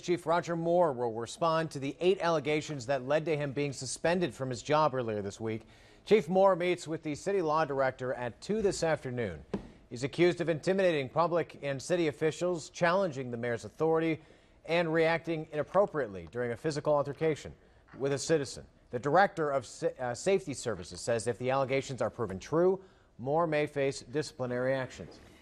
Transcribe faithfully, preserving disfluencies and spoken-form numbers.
Chief Roger Moore will respond to the eight allegations that led to him being suspended from his job earlier this week. Chief Moore meets with the city law director at two this afternoon. He's accused of intimidating public and city officials, challenging the mayor's authority, and reacting inappropriately during a physical altercation with a citizen. The director of uh, safety services says if the allegations are proven true, Moore may face disciplinary actions.